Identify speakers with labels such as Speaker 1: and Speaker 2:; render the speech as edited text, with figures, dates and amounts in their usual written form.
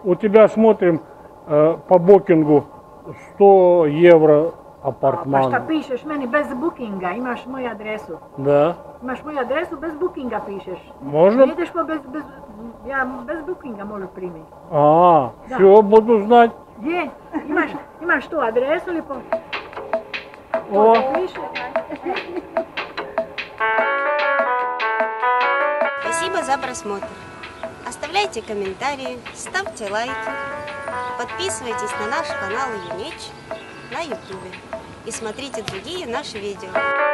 Speaker 1: У тебя смотрим по букингу 100 евро
Speaker 2: Pa
Speaker 1: апартман.
Speaker 2: šta pišeš meni bez bookinga, imaš moju adresu.
Speaker 1: Да.
Speaker 2: Imaš moju adresu, bez bookinga pišeš.
Speaker 1: Можно?
Speaker 2: Ne ideš po ja bez bookinga možeš primiti.
Speaker 1: А,
Speaker 2: Да.
Speaker 1: все, буду знать.
Speaker 2: Gdje? Imaš tu adresu ili po...
Speaker 1: О,
Speaker 2: Piše.
Speaker 3: Спасибо за просмотр. Оставляйте комментарии, ставьте лайки, подписывайтесь на наш канал Юнеч на YouTube и смотрите другие наши видео.